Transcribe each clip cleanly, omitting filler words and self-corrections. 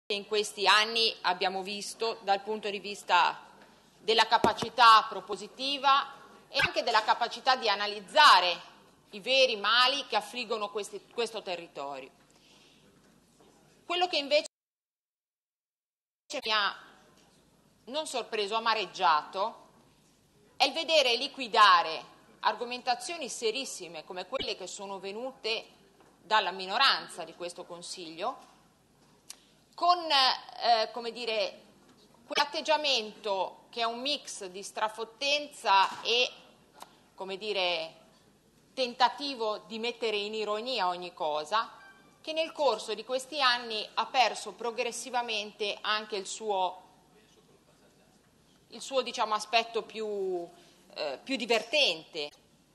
in questi anni abbiamo visto dal punto di vista della capacità propositiva e anche della capacità di analizzare i veri mali che affliggono questo territorio. Quello che invece mi ha non sorpreso, amareggiato, è il vedere liquidare argomentazioni serissime come quelle che sono venute dalla minoranza di questo Consiglio con come dire, quell'atteggiamento che è un mix di strafottenza e come dire, tentativo di mettere in ironia ogni cosa, che nel corso di questi anni ha perso progressivamente anche il suo diciamo, aspetto più divertente,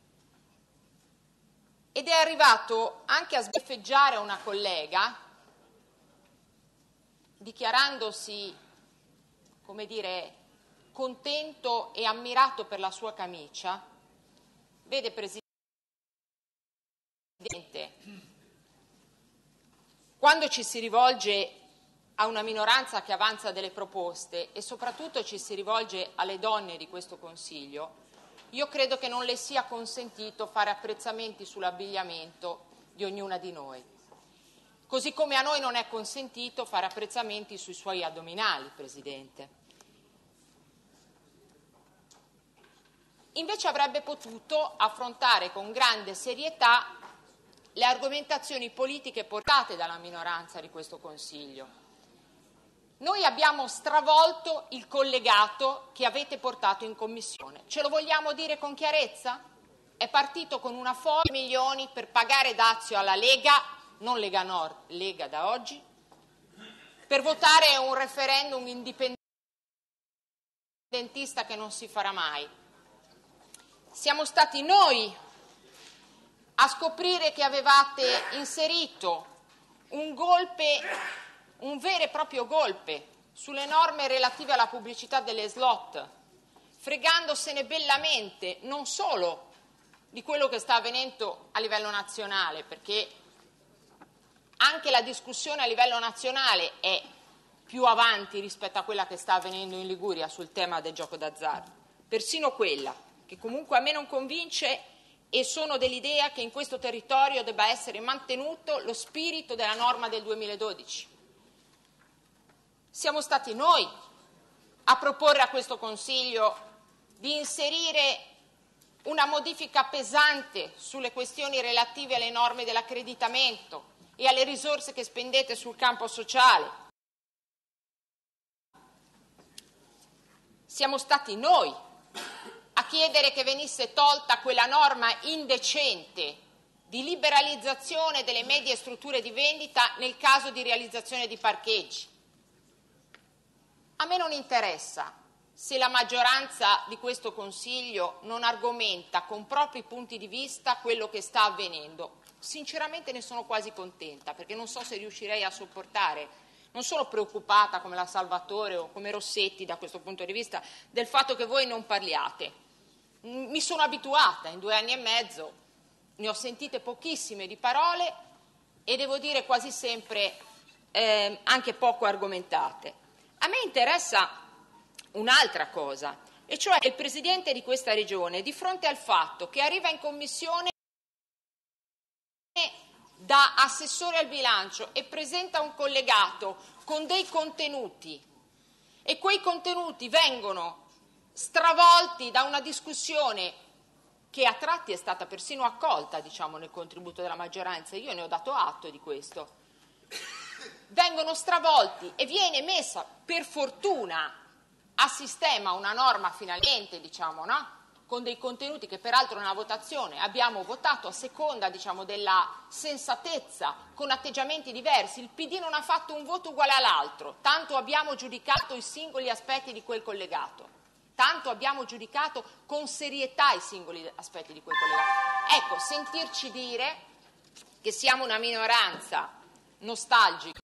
ed è arrivato anche a sbeffeggiare una collega dichiarandosi, come dire, contento e ammirato per la sua camicia. Vede, Presidente, quando ci si rivolge a una minoranza che avanza delle proposte e soprattutto ci si rivolge alle donne di questo Consiglio, io credo che non le sia consentito fare apprezzamenti sull'abbigliamento di ognuna di noi. Così come a noi non è consentito fare apprezzamenti sui suoi addominali, Presidente. Invece avrebbe potuto affrontare con grande serietà le argomentazioni politiche portate dalla minoranza di questo Consiglio. Noi abbiamo stravolto il collegato che avete portato in Commissione. Ce lo vogliamo dire con chiarezza? È partito con una folla di milioni per pagare dazio alla Lega, non Lega Nord, Lega da oggi, per votare un referendum indipendentista che non si farà mai. Siamo stati noi a scoprire che avevate inserito un vero e proprio golpe sulle norme relative alla pubblicità delle slot, fregandosene bellamente non solo di quello che sta avvenendo a livello nazionale, perché anche la discussione a livello nazionale è più avanti rispetto a quella che sta avvenendo in Liguria sul tema del gioco d'azzardo, persino quella che comunque a me non convince, e sono dell'idea che in questo territorio debba essere mantenuto lo spirito della norma del 2012. Siamo stati noi a proporre a questo Consiglio di inserire una modifica pesante sulle questioni relative alle norme dell'accreditamento e alle risorse che spendete sul campo sociale. Siamo stati noi a chiedere che venisse tolta quella norma indecente di liberalizzazione delle medie strutture di vendita nel caso di realizzazione di parcheggi. A me non interessa se la maggioranza di questo Consiglio non argomenta con propri punti di vista quello che sta avvenendo. Sinceramente ne sono quasi contenta, perché non so se riuscirei a sopportare, non sono preoccupata come la Salvatore o come Rossetti da questo punto di vista, del fatto che voi non parliate. Mi sono abituata, in 2 anni e mezzo ne ho sentite pochissime di parole e devo dire quasi sempre anche poco argomentate. A me interessa un'altra cosa, e cioè il Presidente di questa Regione, di fronte al fatto che arriva in Commissione da assessore al bilancio e presenta un collegato con dei contenuti, e quei contenuti vengono stravolti da una discussione che a tratti è stata persino accolta, diciamo, nel contributo della maggioranza, io ne ho dato atto di questo, vengono stravolti e viene messa per fortuna a sistema una norma finalmente, diciamo, no? Con dei contenuti che peraltro nella votazione abbiamo votato a seconda, diciamo, della sensatezza, con atteggiamenti diversi. Il PD non ha fatto un voto uguale all'altro, tanto abbiamo giudicato i singoli aspetti di quel collegato, tanto abbiamo giudicato con serietà i singoli aspetti di quel collegato. Ecco, sentirci dire che siamo una minoranza nostalgica,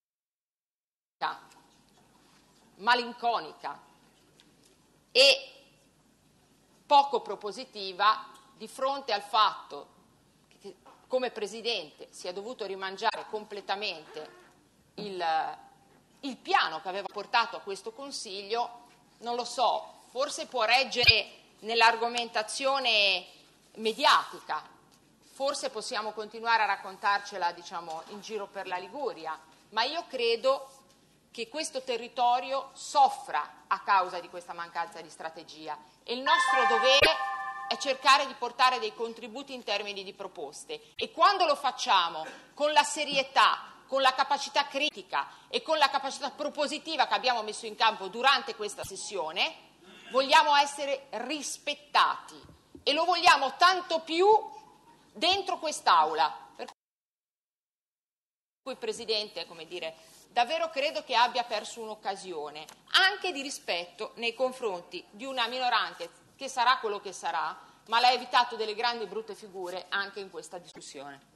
malinconica e poco propositiva di fronte al fatto che come Presidente si è dovuto rimangiare completamente il piano che aveva portato a questo Consiglio, non lo so, forse può reggere nell'argomentazione mediatica, forse possiamo continuare a raccontarcela, diciamo, in giro per la Liguria, ma io credo che questo territorio soffra a causa di questa mancanza di strategia e il nostro dovere è cercare di portare dei contributi in termini di proposte, e quando lo facciamo con la serietà, con la capacità critica e con la capacità propositiva che abbiamo messo in campo durante questa sessione, vogliamo essere rispettati e lo vogliamo tanto più dentro quest'Aula. Per cui, Presidente, come dire, davvero credo che abbia perso un'occasione anche di rispetto nei confronti di una minoranza che sarà quello che sarà, ma l'ha evitato delle grandi brutte figure anche in questa discussione.